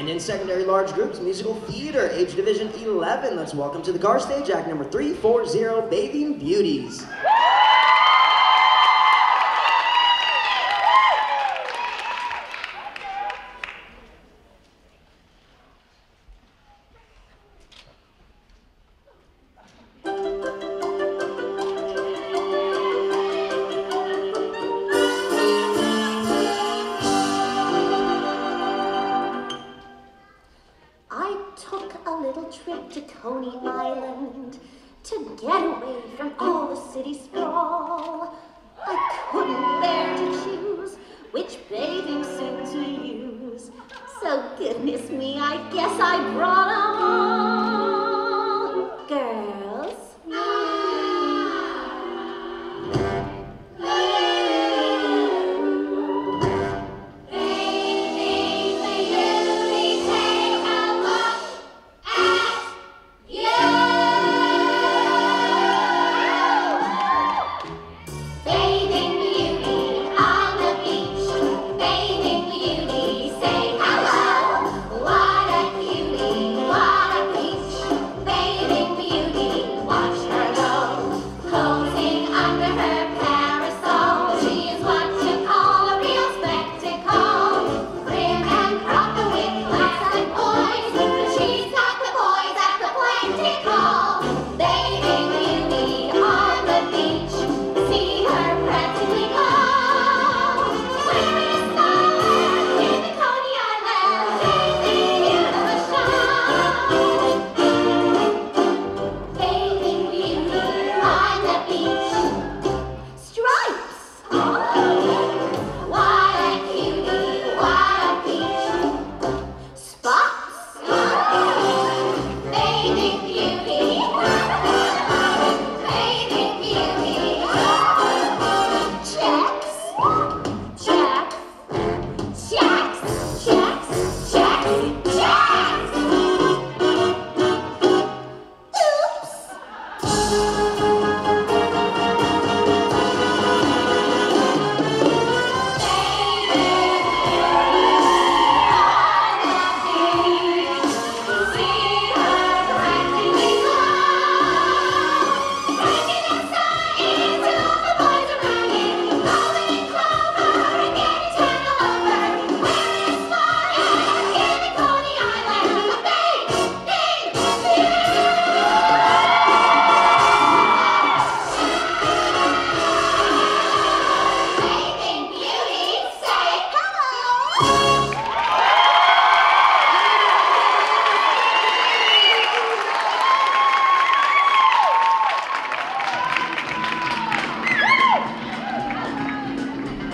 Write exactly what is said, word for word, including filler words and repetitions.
And in secondary large groups, musical theater, age division eleven. Let's welcome to the car stage, act number three forty, Bathing Beauties. Trip to Coney Island to get away from all the city sprawl. I couldn't bear to choose which bathing suit to use, so goodness me, I guess I brought 'em all. Girl,